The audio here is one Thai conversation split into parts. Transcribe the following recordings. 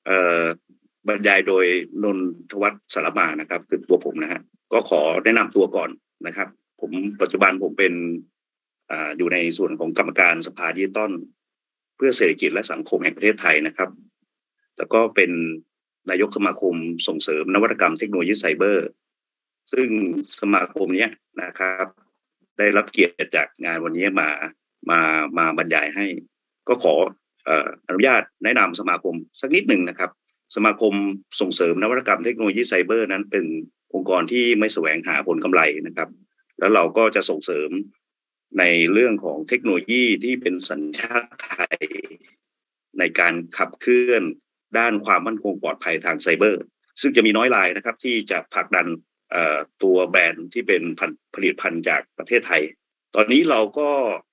เอ่อบรรยายโดยนนทวัฒน์สารมานะครับคือตัวผมนะฮะก็ขอแนะนำตัวก่อนนะครับผมปัจจุบันผมเป็นอยู่ในส่วนของกรรมการสภาดิจิตอลเพื่อเศรษฐกิจและสังคมแห่งประเทศไทยนะครับแล้วก็เป็นนายกสมาคมส่งเสริมนวัตกรรมเทคโนโลยีไซเบอร์ซึ่งสมาคมนี้นะครับได้รับเกียรติจากงานวันนี้มาบรรยายให้ก็ขออนุญาตแนะนำสมาคมสักนิดหนึ่งนะครับสมาคมส่งเสริมนวัตกรรมเทคโนโลยีไซเบอร์นั้นเป็นองค์กรที่ไม่แสวงหาผลกำไรนะครับแล้วเราก็จะส่งเสริมในเรื่องของเทคโนโลยีที่เป็นสัญชาติไทยในการขับเคลื่อนด้านความมั่นคงปลอดภัยทางไซเบอร์ซึ่งจะมีน้อยรายนะครับที่จะผลักดันตัวแบรนด์ที่เป็นผลิตภัณฑ์จากประเทศไทยตอนนี้เราก็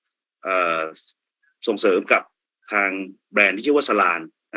ส่งเสริมกับทางแบรนด์ที่ชื่อว่าสลาน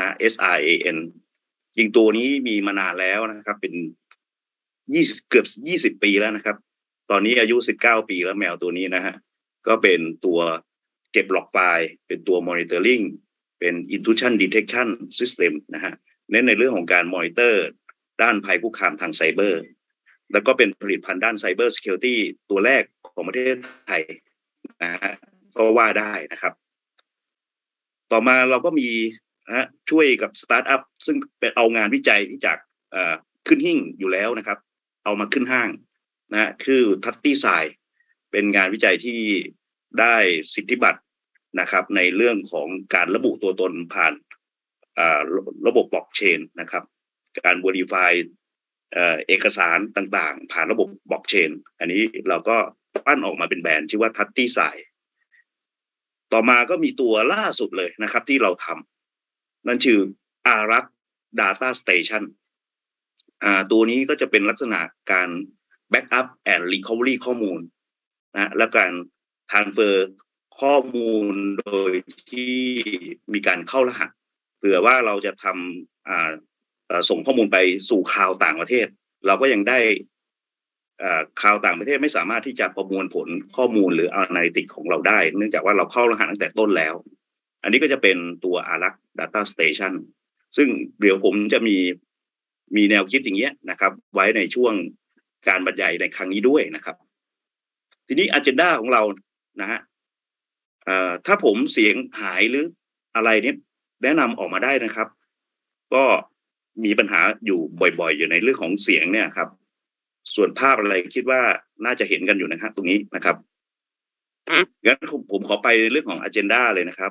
SRAN จริงตัวนี้มีมานานแล้วนะครับเป็นเกือบ20 ปีแล้วนะครับตอนนี้อายุ19 ปีแล้วแมวตัวนี้นะฮะก็เป็นตัวเก็บล็อกไฟล์เป็นตัว monitoring เป็น intrusion detection system นะฮะเน้นในเรื่องของการ monitor ด้านภัยคุกคามทางไซเบอร์แล้วก็เป็นผลิตภัณฑ์ด้าน Cyber Security ตัวแรกของประเทศไทยนะฮะก็ว่าได้นะครับต่อมาเราก็มีช่วยกับสตาร์ทอัพซึ่งเป็นเอางานวิจัยที่จากขึ้นหิ้งอยู่แล้วนะครับเอามาขึ้นห้างนะคือทัตตี้ไซเป็นงานวิจัยที่ได้สิทธิบัตรนะครับในเรื่องของการระบุตัวตนผ่านระบบบล็อกเชนนะครับการ verify เอกสารต่างๆผ่านระบบบล็อกเชนอันนี้เราก็ปั้นออกมาเป็นแบรนด์ชื่อว่าทัตตี้ไซต่อมาก็มีตัวล่าสุดเลยนะครับที่เราทำนั่นชื่ออารัก Data Station ตัวนี้ก็จะเป็นลักษณะการ Backup and Recovery ข้อมูลนะและการ Transfer ข้อมูลโดยที่มีการเข้ารหัสเผื่อว่าเราจะทำส่งข้อมูลไปสู่คลาวด์ต่างประเทศเราก็ยังได้คลาวด์ต่างประเทศไม่สามารถที่จะประมวลผลข้อมูลหรือ Analytics ของเราได้เนื่องจากว่าเราเข้ารหัสตั้งแต่ต้นแล้วอันนี้ก็จะเป็นตัวอารัก Data Station ซึ่งเดี๋ยวผมจะมีแนวคิดอย่างเงี้ยนะครับไว้ในช่วงการบรรยายในครั้งนี้ด้วยนะครับทีนี้ agenda ของเรานะฮะถ้าผมเสียงหายหรืออะไรเนี่ยแนะนำออกมาได้นะครับก็มีปัญหาอยู่บ่อยๆอยู่ในเรื่องของเสียงเนี่ยครับส่วนภาพอะไรคิดว่าน่าจะเห็นกันอยู่นะครับตรงนี้นะครับงั้นผมขอไปเรื่องของ agenda เลยนะครับ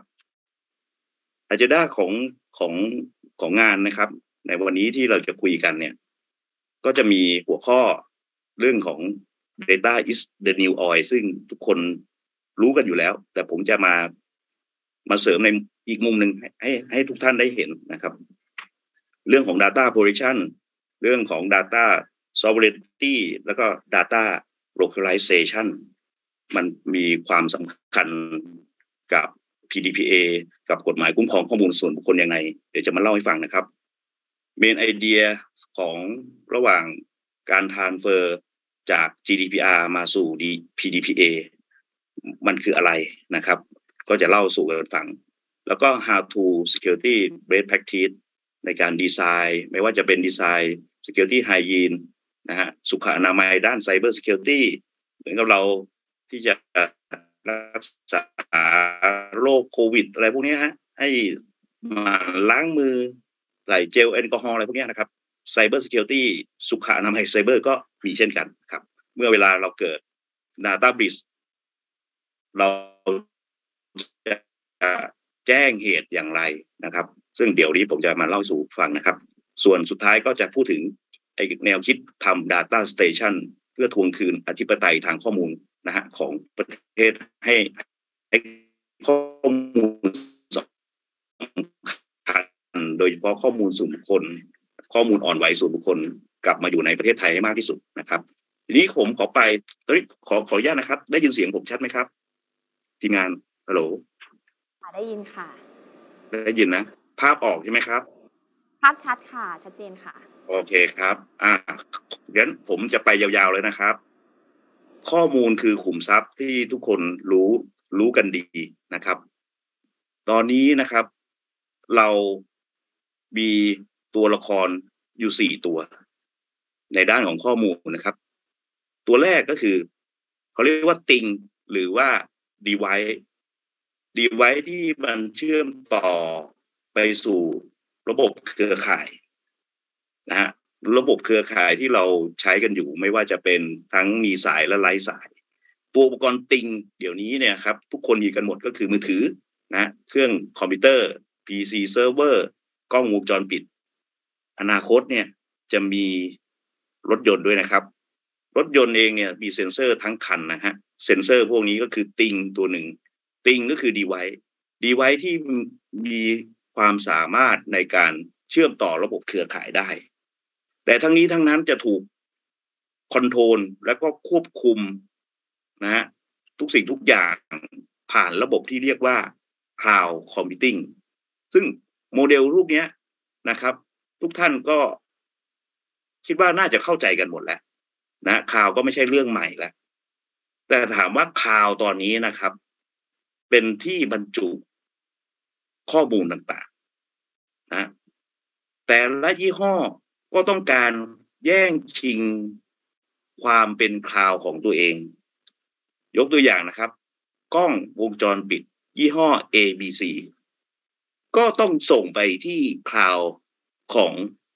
agenda ของงานนะครับในวันนี้ที่เราจะคุยกันเนี่ยก็จะมีหัวข้อเรื่องของ data is the new oil ซึ่งทุกคนรู้กันอยู่แล้วแต่ผมจะมาเสริมในอีกมุมหนึ่งให้ทุกท่านได้เห็นนะครับเรื่องของ data protection เรื่องของ data sovereignty แล้วก็ data localization มันมีความสำคัญกับ PDPA กับกฎหมายคุ้มครองข้อมูลส่วนบุคคลยังไงเดี๋ยวจะมาเล่าให้ฟังนะครับเมนไอเดียของระหว่างการ transfer จาก GDPR มาสู่ PDPA มันคืออะไรนะครับก็จะเล่าสู่กันฟังแล้วก็ how to security best practice ในการดีไซน์ไม่ว่าจะเป็นดีไซน์ security hygiene นะฮะสุขอนามัยด้าน cyber security เหมือนกับเราที่จะรักษาโรคโควิดอะไรพวกนี้ฮะให้มาล้างมือใส่เจลแอลกอฮอล์อะไรพวกนี้นะครับ Cyber Security สุขอนามัยไซเบอร์ก็มีเช่นกันครับเมื่อเวลาเราเกิด Data Breach เราจะแจ้งเหตุอย่างไรนะครับซึ่งเดี๋ยวนี้ผมจะมาเล่าสู่ฟังนะครับส่วนสุดท้ายก็จะพูดถึงแนวคิดทำ Data Station เพื่อทวงคืนอธิปไตยทางข้อมูลนะฮะของประเทศให้ข้อมูลสำคัญโดยเฉพาะข้อมูลส่วนบุคคลข้อมูลอ่อนไหวส่วนบุคคลกลับมาอยู่ในประเทศไทยให้มากที่สุดนะครับทีนี้ผมขอไปตอนนี้ขออนุญาตนะครับได้ยินเสียงผมชัดไหมครับทีมงานฮัลโหลได้ยินค่ะได้ยินนะภาพออกใช่ไหมครับภาพชัดค่ะชัดเจนค่ะโอเคครับงั้นผมจะไปยาวๆเลยนะครับข้อมูลคือขุมทรัพย์ที่ทุกคนรู้กันดีนะครับตอนนี้นะครับเรามีตัวละครอยู่4ตัวในด้านของข้อมูลนะครับตัวแรกก็คือเขาเรียกว่าติงหรือว่า device ที่มันเชื่อมต่อไปสู่ระบบเครือข่ายนะฮะระบบเครือข่ายที่เราใช้กันอยู่ไม่ว่าจะเป็นทั้งมีสายและไร้สายตัวอุปกรณ์ติงเดี๋ยวนี้เนี่ยครับทุกคนมีกันหมดก็คือมือถือนะเครื่องคอมพิวเตอร์ PC เซิร์ฟเวอร์กล้องวงจรปิดอนาคตเนี่ยจะมีรถยนต์ด้วยนะครับรถยนต์เองเนี่ยมีเซ็นเซอร์ทั้งคันนะฮะเซ็นเซอร์พวกนี้ก็คือติงตัวหนึ่งติงก็คือ device ที่มีความสามารถในการเชื่อมต่อระบบเครือข่ายได้แต่ทั้งนี้ทั้งนั้นจะถูกคอนโทรลแล้วก็ควบคุมนะฮะทุกสิ่งทุกอย่างผ่านระบบที่เรียกว่า Cloud Computing ซึ่งโมเดลรูปนี้นะครับทุกท่านก็คิดว่าน่าจะเข้าใจกันหมดแล้วนะข่าวก็ไม่ใช่เรื่องใหม่แล้วแต่ถามว่าข่าวตอนนี้นะครับเป็นที่บรรจุข้อมูลต่างๆนะแต่ละยี่ห้อก็ต้องการแย่งชิงความเป็นคลาวด์ของตัวเองยกตัวอย่างนะครับกล้องวงจรปิดยี่ห้อ ABC ก็ต้องส่งไปที่คลาวด์ของ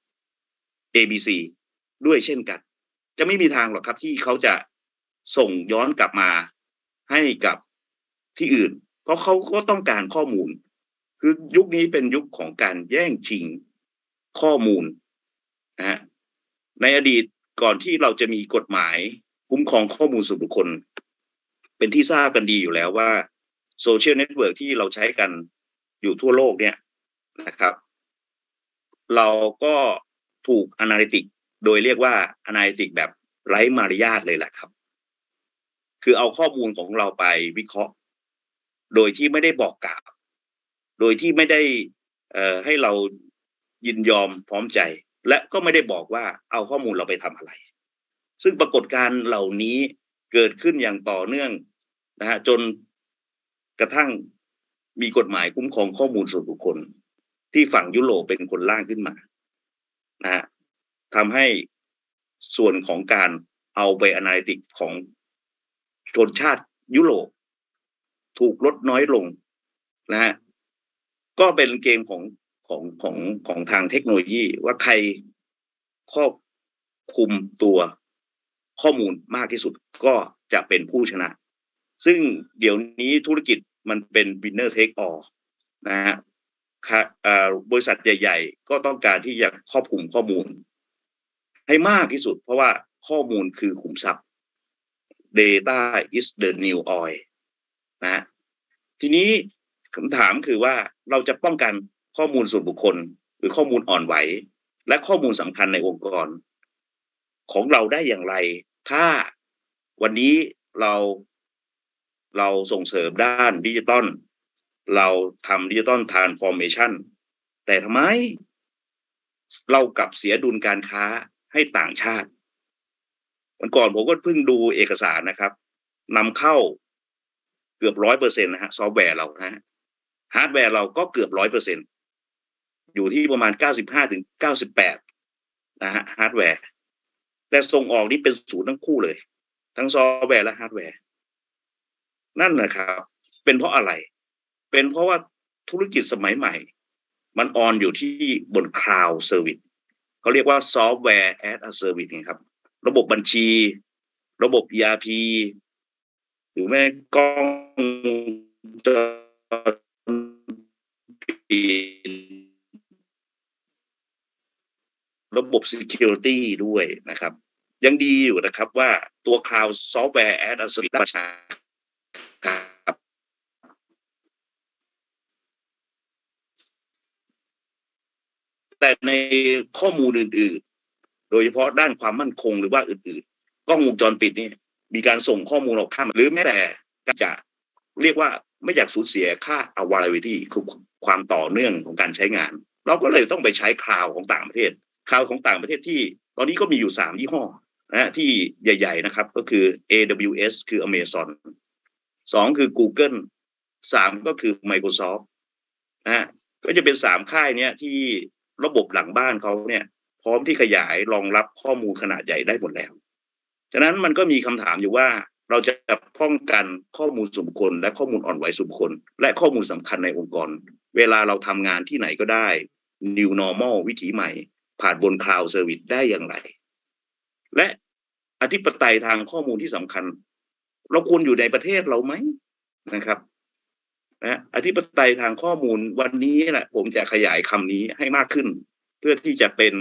ABC ด้วยเช่นกันจะไม่มีทางหรอกครับที่เขาจะส่งย้อนกลับมาให้กับที่อื่นเพราะเขาก็ต้องการข้อมูลคือยุคนี้เป็นยุคของการแย่งชิงข้อมูลนะฮะในอดีตก่อนที่เราจะมีกฎหมายคุ้มครองข้อมูลส่วนบุคคลเป็นที่ทราบกันดีอยู่แล้วว่าโซเชียลเน็ตเวิร์กที่เราใช้กันอยู่ทั่วโลกเนี่ยนะครับเราก็ถูก analytic โดยเรียกว่า analytic แบบไร้มารยาทเลยแหละครับคือเอาข้อมูลของเราไปวิเคราะห์โดยที่ไม่ได้บอกกล่าวโดยที่ไม่ได้ให้เรายินยอมพร้อมใจและก็ไม่ได้บอกว่าเอาข้อมูลเราไปทำอะไรซึ่งปรากฏการณ์เหล่านี้เกิดขึ้นอย่างต่อเนื่องนะฮะจนกระทั่งมีกฎหมายคุ้มครองข้อมูลส่วนบุคคลที่ฝั่งยุโรปเป็นคนร่างขึ้นมานะฮะทำให้ส่วนของการเอาไป analytic ของชนชาติยุโรปถูกลดน้อยลงนะฮะก็เป็นเกมของทางเทคโนโลยีว่าใครครอบคุมตัวข้อมูลมากที่สุดก็จะเป็นผู้ชนะซึ่งเดี๋ยวนี้ธุรกิจมันเป็น winner take all นะฮะบริษัทใหญ่ๆก็ต้องการที่จะครอบคลุมข้อมูลให้มากที่สุดเพราะว่าข้อมูลคือขุมทรัพย์ data is the new oil นะทีนี้คำถามคือว่าเราจะป้องกันข้อมูลส่วนบุคคลหรือข้อมูลอ่อนไหวและข้อมูลสำคัญในองค์กรของเราได้อย่างไรถ้าวันนี้เราส่งเสริมด้านดิจิตอลเราทำดิจิตอลทรานส์ฟอร์เมชันแต่ทำไมเรากลับเสียดุลการค้าให้ต่างชาติวันก่อนผมก็เพิ่งดูเอกสารนะครับนำเข้าเกือบ 100% นะฮะซอฟต์แวร์เรานะฮาร์ดแวร์เราก็เกือบ 100% อยู่ที่ประมาณ 95-98 นะฮะฮาร์ดแวร์แต่ส่งออกนี่เป็นศูนย์ทั้งคู่เลยทั้งซอฟต์แวร์และฮาร์ดแวร์นั่นนะครับเป็นเพราะอะไรเป็นเพราะว่าธุรกิจสมัยใหม่มันออนอยู่ที่บน Cloud Service เขาเรียกว่า Software as a Service นะครับระบบบัญชีระบบ ERP หรือแม้กล้องจอระบบ Security ด้วยนะครับยังดีอยู่นะครับว่าตัว Cloud Software as a Service ราชาครับแต่ในข้อมูลอื่นๆโดยเฉพาะด้านความมั่นคงหรือว่าอื่นๆกล้องวงจรปิดนี่มีการส่งข้อมูลออกข้ามหรือแม้แต่จะเรียกว่าไม่อยากสูญเสียค่า availability คือความต่อเนื่องของการใช้งานเราก็เลยต้องไปใช้คลาวด์ของต่างประเทศคลาวด์ของต่างประเทศที่ตอนนี้ก็มีอยู่3ยี่ห้อนะที่ใหญ่ๆนะครับก็คือ AWS คือ Amazon 2คือ Google 3ก็คือ Microsoft นะก็จะเป็น3ค่ายเนี้ยที่ระบบหลังบ้านเขาเนี่ยพร้อมที่ขยายรองรับข้อมูลขนาดใหญ่ได้หมดแล้วฉะนั้นมันก็มีคำถามอยู่ว่าเราจะป้องกันข้อมูลส่วนบุคคลและข้อมูลอ่อนไหวส่วนบุคคลและข้อมูลสำคัญในองค์กรเวลาเราทำงานที่ไหนก็ได้ New Normal วิถีใหม่ผ่านบน Cloud Service ได้อย่างไรและอธิปไตยทางข้อมูลที่สำคัญเราควรอยู่ในประเทศเราไหมนะครับอธิปไตยทางข้อมูลวันนี้แหละผมจะขยายคำนี้ให้มากขึ้นเพื่อที่จะเป็น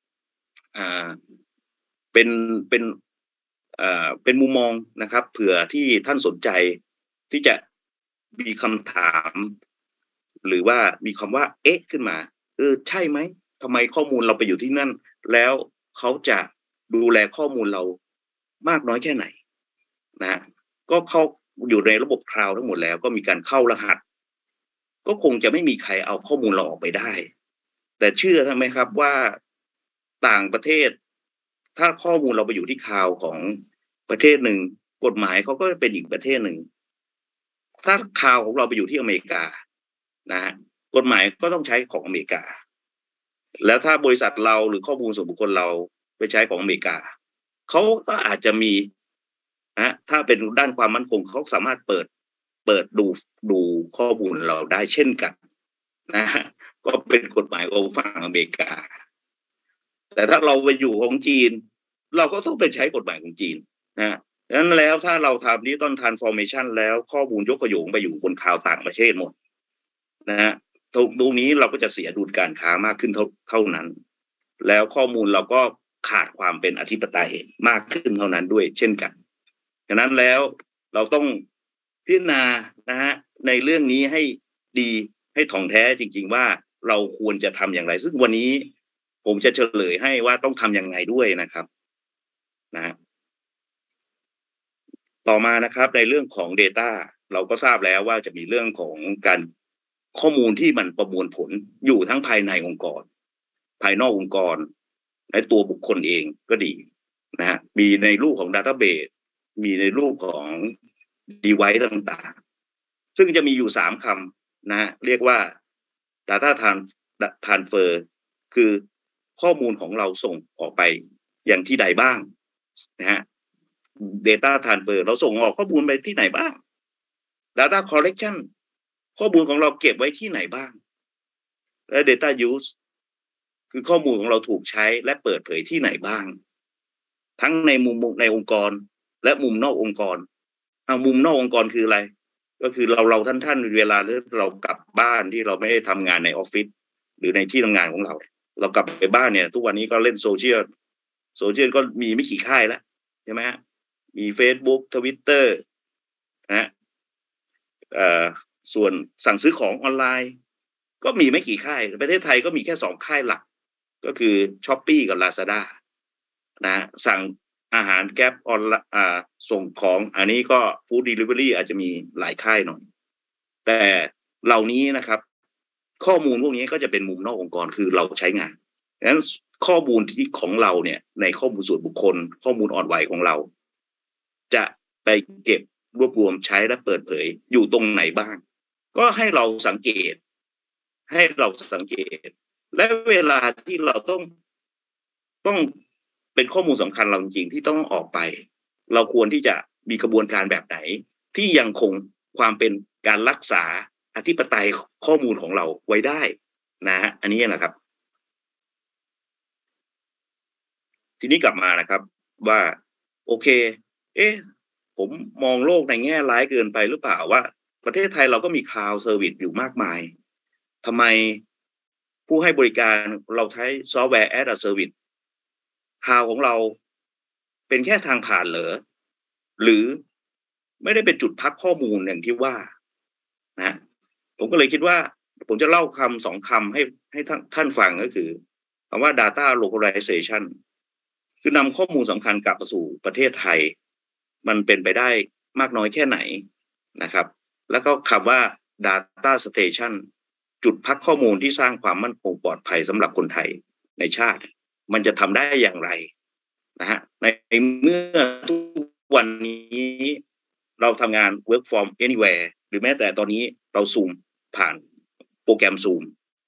มุมมองนะครับเผื่อที่ท่านสนใจที่จะมีคำถามหรือว่ามีคำว่าเอ๊ะขึ้นมาใช่ไหมทำไมข้อมูลเราไปอยู่ที่นั่นแล้วเขาจะดูแลข้อมูลเรามากน้อยแค่ไหนนะก็เขาอยู่ในระบบคลาวด์ทั้งหมดแล้วก็มีการเข้ารหัสก็คงจะไม่มีใครเอาข้อมูลเราออกไปได้แต่เชื่อไหมครับว่าต่างประเทศถ้าข้อมูลเราไปอยู่ที่คลาวด์ของประเทศหนึ่งกฎหมายเขาก็เป็นอีกประเทศหนึ่งถ้าคลาวด์ของเราไปอยู่ที่อเมริกานะกฎหมายก็ต้องใช้ของอเมริกาแล้วถ้าบริษัทเราหรือข้อมูลส่วนบุคคลเราไปใช้ของอเมริกาเขาก็อาจจะมีถ้าเป็นด้านความมั่นคงเขาสามารถเปิดดูข้อมูลเราได้เช่นกันนะก็เป็นกฎหมายของฝั่งอเมริกาแต่ถ้าเราไปอยู่ของจีนเราก็ต้องไปใช้กฎหมายของจีนนะดังนั้นแล้วถ้าเราทำDigital Transformationแล้วข้อมูลยกขยงไปอยู่บนคลาวด์ต่างประเทศหมดนะตรงนี้เราก็จะเสียดุลการค้ามากขึ้นเท่านั้นแล้วข้อมูลเราก็ขาดความเป็นอธิปไตยมากขึ้นเท่านั้นด้วยเช่นกันฉะนั้นแล้วเราต้องพิจารณานะฮะในเรื่องนี้ให้ดีให้ถ่องแท้จริงๆว่าเราควรจะทำอย่างไรซึ่งวันนี้ผมจะเฉลยให้ว่าต้องทำยังไงด้วยนะครับนะต่อมานะครับในเรื่องของ Data เราก็ทราบแล้วว่าจะมีเรื่องของการข้อมูลที่มันประมวลผลอยู่ทั้งภายในองค์กรภายนอกองค์กรในตัวบุคคลเองก็ดีนะฮะมีในรูปของ Database มีในรูปของ device ต่างๆซึ่งจะมีอยู่3คำนะเรียกว่า data transfer คือข้อมูลของเราส่งออกไปอย่างที่ใดบ้างนะฮะ data transfer เราส่งออกข้อมูลไปที่ไหนบ้าง data collection ข้อมูลของเราเก็บไว้ที่ไหนบ้างและ data use คือข้อมูลของเราถูกใช้และเปิดเผยที่ไหนบ้างทั้งในมุมในองค์กรและมุมนอกองค์กรมุมนอกองค์กรคืออะไรก็คือเราท่านเวลาเรากลับบ้านที่เราไม่ได้ทำงานในออฟฟิศหรือในที่ทำงานของเรากลับไปบ้านเนี่ยทุกวันนี้ก็เล่นโซเชียลก็มีไม่กี่ค่ายแล้วใช่ไหมฮะมี Facebook Twitter นะส่วนสั่งซื้อของออนไลน์ก็มีไม่กี่ค่ายประเทศไทยก็มีแค่2ค่ายหลักก็คือ Shopee กับ Lazada นะสั่งอาหารแก๊ปออนไลน์ส่งของอันนี้ก็ Food Delivery อาจจะมีหลายค่ายหน่อยแต่เหล่านี้นะครับข้อมูลพวกนี้ก็จะเป็นมุมนอกองค์กรคือเราใช้งานดังนั้นข้อมูลที่ของเราเนี่ยในข้อมูลส่วนบุคคลข้อมูลอ่อนไหวของเราจะไปเก็บรวบรวมใช้และเปิดเผยอยู่ตรงไหนบ้างก็ให้เราสังเกตและเวลาที่เราต้องเป็นข้อมูลสำคัญเราจริงๆที่ต้องออกไปเราควรที่จะมีกระบวนการแบบไหนที่ยังคงความเป็นการรักษาอธิปไตยข้อมูลของเราไว้ได้นะฮะอันนี้นะครับทีนี้กลับมานะครับว่าโอเคผมมองโลกในแง่ร้ายเกินไปหรือเปล่าว่าประเทศไทยเราก็มี Cloud Service อยู่มากมายทำไมผู้ให้บริการเราใช้ซอฟต์แวร์ as a service คลาวด์ของเราเป็นแค่ทางผ่านเหรอหรือไม่ได้เป็นจุดพักข้อมูลอย่างที่ว่านะผมก็เลยคิดว่าผมจะเล่า2 คำให้ท่านฟังก็คือคำว่า data localization คือนำข้อมูลสำคัญกลับมาสู่ประเทศไทยมันเป็นไปได้มากน้อยแค่ไหนนะครับแล้วก็คำว่า data station จุดพักข้อมูลที่สร้างความมั่นคงปลอดภัยสำหรับคนไทยในชาติมันจะทำได้อย่างไรนะฮะในเมื่อทุกวันนี้เราทำงาน work from anywhere หรือแม้แต่ตอนนี้เราซูมผ่านโปรแกรมซูม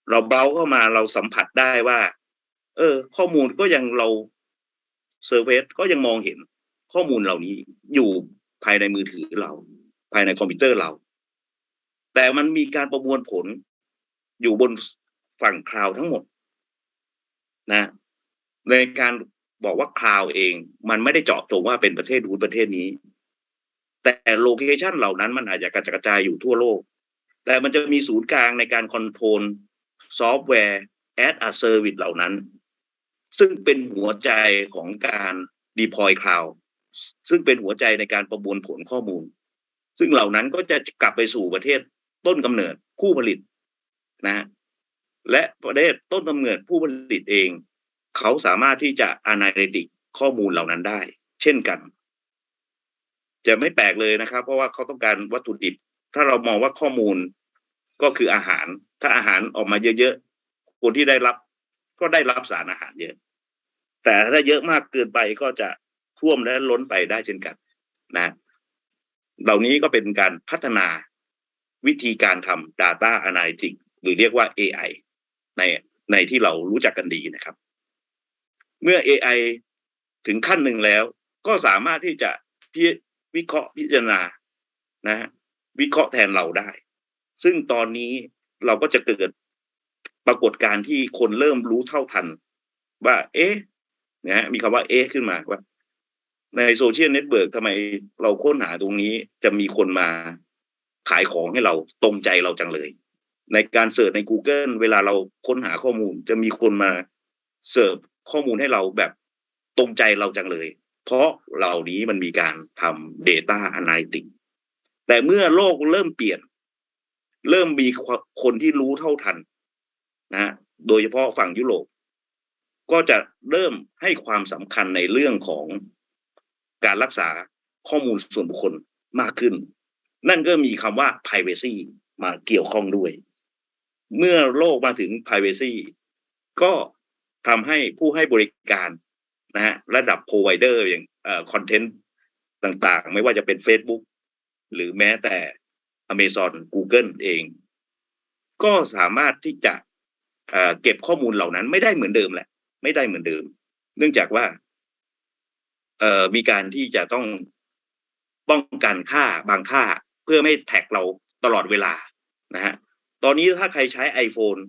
เราเบราว์เข้ามาเราสัมผัสได้ว่าข้อมูลก็ยังเราเซอร์เวสก็ยังมองเห็นข้อมูลเหล่านี้อยู่ภายในมือถือเราภายในคอมพิวเตอร์เราแต่มันมีการประมวลผลอยู่บนฝั่งคลาวด์ทั้งหมดนะในการบอกว่าคลาวด์เองมันไม่ได้เจาะจงว่าเป็นประเทศนู้นประเทศนี้แต่โลเคชันเหล่านั้นมันอาจจะกระจายอยู่ทั่วโลกแต่มันจะมีศูนย์กลางในการคอนโทรลซอฟต์แวร์ as a service เหล่านั้นซึ่งเป็นหัวใจของการ deploy cloud ซึ่งเป็นหัวใจในการประมวลผลข้อมูลซึ่งเหล่านั้นก็จะกลับไปสู่ประเทศต้นกำเนิดผู้ผลิตนะและประเทศต้นกำเนิดผู้ผลิตเองเขาสามารถที่จะ analytic ข้อมูลเหล่านั้นได้เช่นกันจะไม่แปลกเลยนะครับเพราะว่าเขาต้องการวัตถุดิบถ้าเรามองว่าข้อมูลก็คืออาหารถ้าอาหารออกมาเยอะๆคนที่ได้รับก็ได้รับสารอาหารเยอะแต่ถ้าเยอะมากเกินไปก็จะท่วมและล้นไปได้เช่นกันนะเหล่านี้ก็เป็นการพัฒนาวิธีการทำ Data Analytics หรือเรียกว่า AI ในที่เรารู้จักกันดีนะครับเมื่อ AI ถึงขั้นหนึ่งแล้วก็สามารถที่จะวิเคราะห์พิจารณานะวิเคราะห์แทนเราได้ซึ่งตอนนี้เราก็จะเกิดปรากฏการณ์ที่คนเริ่มรู้เท่าทันว่านะมีคำว่าขึ้นมาว่าในโซเชียลเน็ตเวิร์กทำไมเราค้นหาตรงนี้จะมีคนมาขายของให้เราตรงใจเราจังเลยในการเสิร์ชใน Google เวลาเราค้นหาข้อมูลจะมีคนมาเสิร์ฟข้อมูลให้เราแบบตรงใจเราจังเลยเพราะเหล่านี้มันมีการทำ Data Analytics แต่เมื่อโลกเริ่มเปลี่ยนเริ่มมีคนที่รู้เท่าทันนะโดยเฉพาะฝั่งยุโรปก็จะเริ่มให้ความสำคัญในเรื่องของการรักษาข้อมูลส่วนบุคคลมากขึ้นนั่นก็มีคำว่า privacy มาเกี่ยวข้องด้วยเมื่อโลกมาถึง privacy ก็ทำให้ผู้ให้บริการนะฮะระดับ provider อย่างcontent ต่างๆไม่ว่าจะเป็น Facebook หรือแม้แต่ Amazon Google เองก็สามารถที่จะเก็บข้อมูลเหล่านั้นไม่ได้เหมือนเดิมแหละไม่ได้เหมือนเดิมเนื่องจากว่ามีการที่จะต้องป้องกันค่าบางค่าเพื่อไม่แท็กเราตลอดเวลานะฮะตอนนี้ถ้าใครใช้ iPhone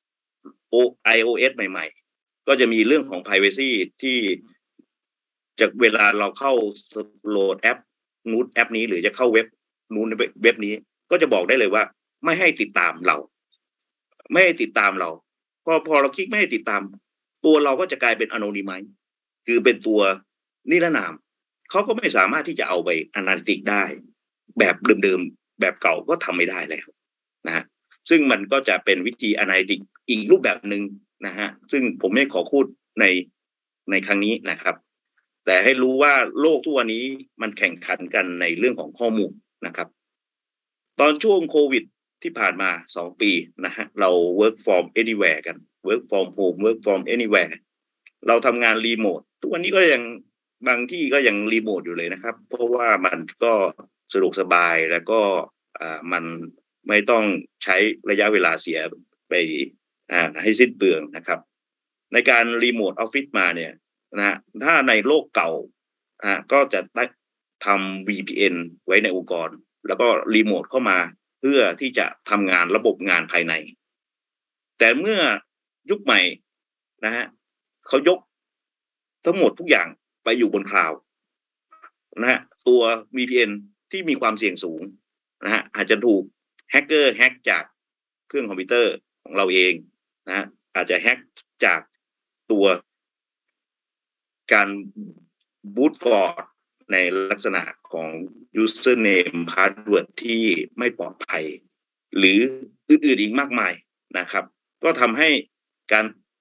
iOS ใหม่ๆก็จะมีเรื่องของ privacy ที่จากเวลาเราเข้าโหลดแอปนู้นแอปนี้หรือจะเข้าเว็บนู้นเว็บนี้ก็จะบอกได้เลยว่าไม่ให้ติดตามเราไม่ให้ติดตามเราพอเราคลิกไม่ให้ติดตามตัวเราก็จะกลายเป็น anonymous คือเป็นตัวนิรนามเขาก็ไม่สามารถที่จะเอาไป analytic ได้แบบเดิมๆแบบเก่าก็ทำไม่ได้แล้วนะฮะซึ่งมันก็จะเป็นวิธี analytic อีกรูปแบบหนึ่งนะฮะซึ่งผมไม่ขอพูดในครั้งนี้นะครับแต่ให้รู้ว่าโลกทุกวันนี้มันแข่งขันกันในเรื่องของข้อมูลนะครับตอนช่วงโควิดที่ผ่านมา2 ปีนะฮะเรา work from anywhere กัน work from home work from anywhere เราทำงานรีโมททุกวันนี้ก็ยังบางที่ก็ยังรีโมทอยู่เลยนะครับเพราะว่ามันก็สะดวกสบายแล้วก็มันไม่ต้องใช้ระยะเวลาเสียไปให้สิ้นเปลืองนะครับในการรีโมทออฟฟิศมาเนี่ยนะถ้าในโลกเก่าก็จะทำ VPN ไว้ในองค์กรแล้วก็รีโมทเข้ามาเพื่อที่จะทำงานระบบงานภายในแต่เมื่อยุคใหม่นะฮะเขายกทั้งหมดทุกอย่างไปอยู่บนคลาวด์นะฮะตัว VPN ที่มีความเสี่ยงสูงนะฮะอาจจะถูกแฮกเกอร์แฮกจากเครื่องคอมพิวเตอร์ของเราเองนะฮะอาจจะแฮกจากตัวการบูตฟอร์ดในลักษณะของ username password ที่ไม่ปลอดภัยหรืออื่นๆอีกมากมายนะครับก็ทำให้การ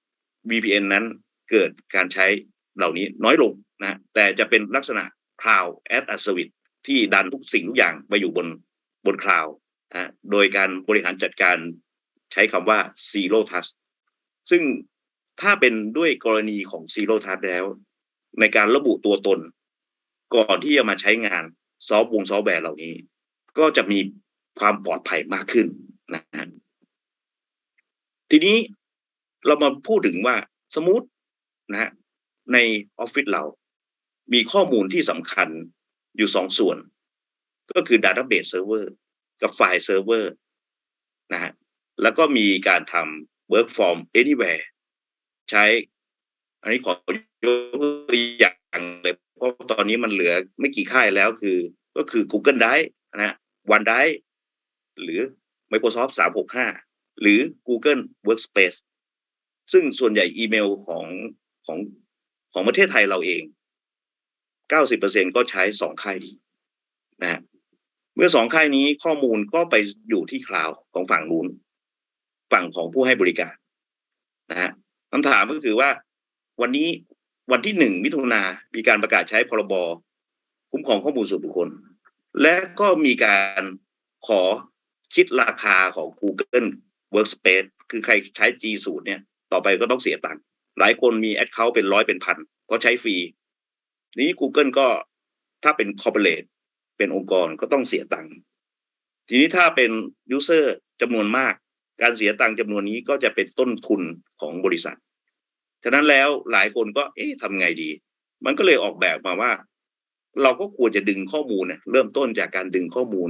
VPN นั้นเกิดการใช้เหล่านี้น้อยลงนะแต่จะเป็นลักษณะ Cloud as a Service ที่ดันทุกสิ่งทุกอย่างไปอยู่บน Cloud โดยการบริหารจัดการใช้คำว่า Zero Trust ซึ่งถ้าเป็นด้วยกรณีของ Zero Trust แล้วในการระบุตัวตนก่อนที่จะมาใช้งานซอฟต์แวร์เหล่านี้ก็จะมีความปลอดภัยมากขึ้นนะทีทีนี้เรามาพูดถึงว่าสมมุตินะฮะในออฟฟิศเรามีข้อมูลที่สำคัญอยู่2ส่วนก็คือ Database Server กับไฟล์ Server นะฮะแล้วก็มีการทำ Work from Anywhere ใช้อันนี้ขอยกตัวอย่างเลยเพราะตอนนี้มันเหลือไม่กี่ค่ายแล้วก็คือ Google Drive นะฮะ OneDrive หรือ Microsoft 365 หรือ Google Workspace ซึ่งส่วนใหญ่อีเมลของประเทศไทยเราเอง 90% ก็ใช้2ค่ายนี้นะฮะเมื่อ2ค่ายนี้ข้อมูลก็ไปอยู่ที่คลาวด์ของฝั่งนู้นฝั่งของผู้ให้บริการนะฮะคำถามก็คือว่าวันนี้วันที่1 มิถุนายนมีการประกาศใช้พรบคุ้มครองข้อมูลส่วนบุคคลและก็มีการขอคิดราคาของ Google Workspace คือใครใช้ G Suite เนี่ยต่อไปก็ต้องเสียตังค์หลายคนมี account เป็น100เป็นพันเพราะใช้ฟรีนี้ Google ก็ถ้าเป็น corporate เป็นองค์กรก็ต้องเสียตังค์ทีนี้ถ้าเป็น user จำนวนมากการเสียตังค์จำนวนนี้ก็จะเป็นต้นทุนของบริษัทฉะนั้นแล้วหลายคนก็ทำไงดีมันก็เลยออกแบบมาว่าเราก็ควรจะดึงข้อมูลเนี่ยเริ่มต้นจากการดึงข้อมูล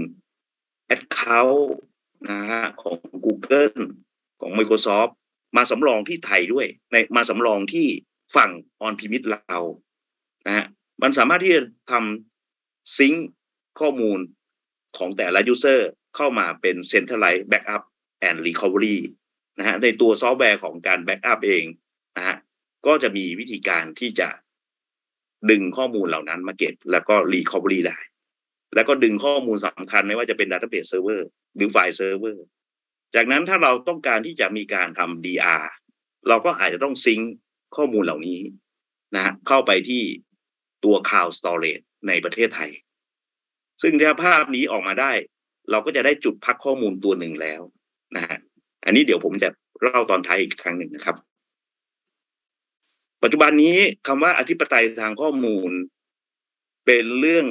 account นะฮะของ Google ของ Microsoft มาสำรองที่ไทยด้วยมาสำรองที่ฝั่ง on premise เรานะฮะมันสามารถที่จะทำซิงค์ข้อมูลของแต่ละ user เข้ามาเป็น centralized backup and recovery นะฮะในตัวซอฟต์แวร์ของการ backup เองนะฮะก็จะมีวิธีการที่จะดึงข้อมูลเหล่านั้นมาเก็บแล้วก็ recovery ได้แล้วก็ดึงข้อมูลสำคัญไม่ว่าจะเป็น database server หรือไฟล์ server จากนั้นถ้าเราต้องการที่จะมีการทำ DR เราก็อาจจะต้องซิงค์ข้อมูลเหล่านี้นะเข้าไปที่ตัว Cloud Storage ในประเทศไทยซึ่งถ้าภาพนี้ออกมาได้เราก็จะได้จุดพักข้อมูลตัวหนึ่งแล้วนะฮะอันนี้เดี๋ยวผมจะเล่าตอนท้ายอีกครั้งหนึ่งนะครับปัจจุบันนี้คำว่าอธิปไตยทางข้อมูลเป็นเรื่อง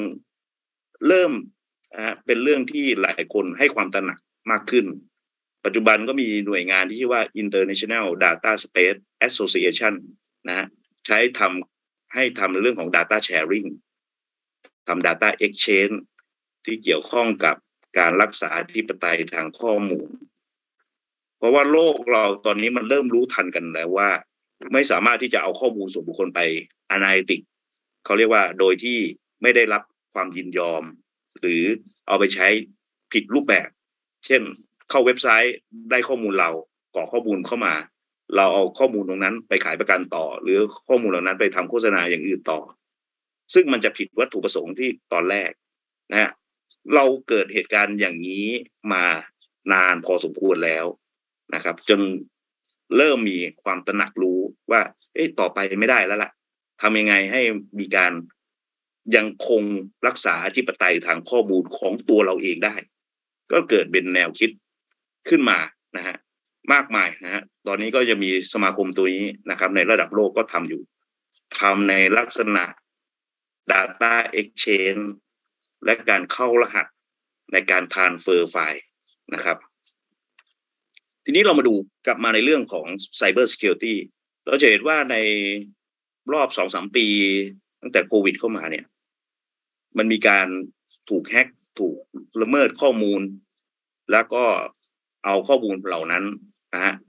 เป็นเรื่องที่หลายคนให้ความตระหนักมากขึ้นปัจจุบันก็มีหน่วยงานที่ชื่อว่า International Data Space Association นะฮะให้ทำเรื่องของ Data Sharing ทำ Data Exchange ที่เกี่ยวข้องกับการรักษาอธิปไตยทางข้อมูลเพราะว่าโลกเราตอนนี้มันเริ่มรู้ทันกันแล้วว่าไม่สามารถที่จะเอาข้อมูลส่วนบุคคลไป Analytics เขาเรียกว่าโดยที่ไม่ได้รับความยินยอมหรือเอาไปใช้ผิดรูปแบบเช่นเข้าเว็บไซต์ได้ข้อมูลเรากรอกข้อมูลเข้ามาเราเอาข้อมูลตรงนั้นไปขายประกันต่อหรือข้อมูลเหล่านั้นไปทำโฆษณาอย่างอื่นต่อซึ่งมันจะผิดวัตถุประสงค์ที่ตอนแรกนะฮะเราเกิดเหตุการณ์อย่างนี้มานานพอสมควรแล้วนะครับจนเริ่มมีความตระหนักรู้ว่าต่อไปไม่ได้แล้วล่ะทำยังไงให้มีการยังคงรักษาอธิปไตยทางข้อมูลของตัวเราเองได้ก็เกิดเป็นแนวคิดขึ้นมานะฮะมากมายนะฮะตอนนี้ก็จะมีสมาคมตัวนี้นะครับในระดับโลกก็ทำอยู่ทำในลักษณะ Data Exchange และการเข้ารหัสในการ transfer ไฟล์นะครับทีนี้เรามาดูกลับมาในเรื่องของ Cyber Security เราจะเห็นว่าในรอบ 2-3 ปีตั้งแต่โควิดเข้ามาเนี่ยมันมีการถูกแฮ็กถูกละเมิดข้อมูลแล้วก็เอาข้อมูลเหล่านั้นนะฮะ